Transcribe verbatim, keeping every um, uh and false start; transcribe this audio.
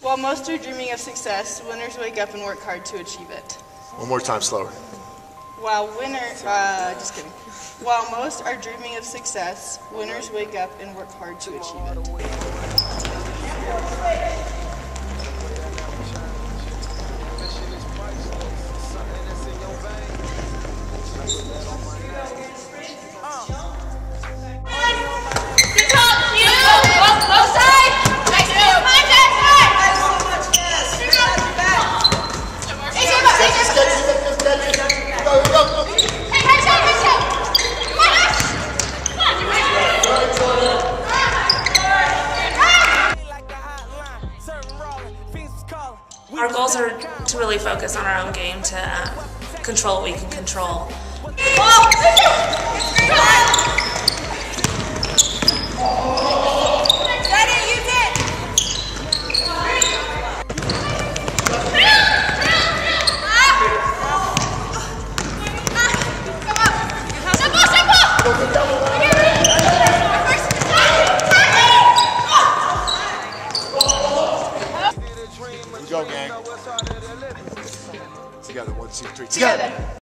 While most are dreaming of success, winners wake up and work hard to achieve it. One more time, slower. While winner, uh, just kidding. While most are dreaming of success, winners wake up and work hard to achieve it. Our goals are to really focus on our own game, to uh, control what we can control. Here we go, gang. Together, one, two, three, together.